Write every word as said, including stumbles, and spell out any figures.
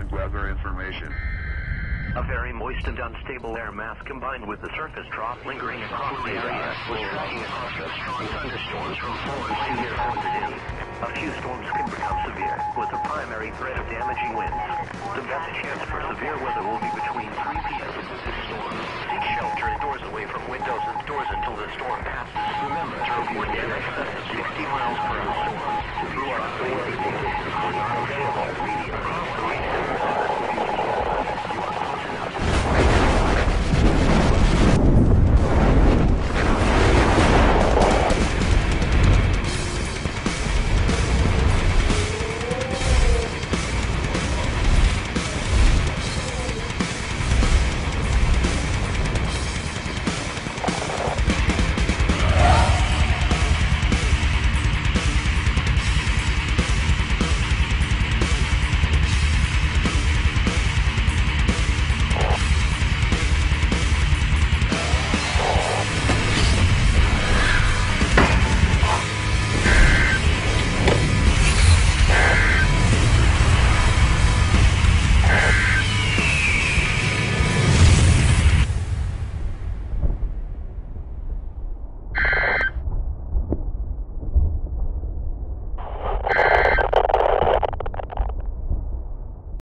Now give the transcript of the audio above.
recent weather information. A very moist and unstable air mass combined with the surface trough lingering across the area was dragging across the strong thunderstorms from forward severe forward in. A few storms could become severe, with the primary threat of damaging winds. The best chance for severe weather will be between three p m and this storm. Seek shelter indoors away from windows and doors.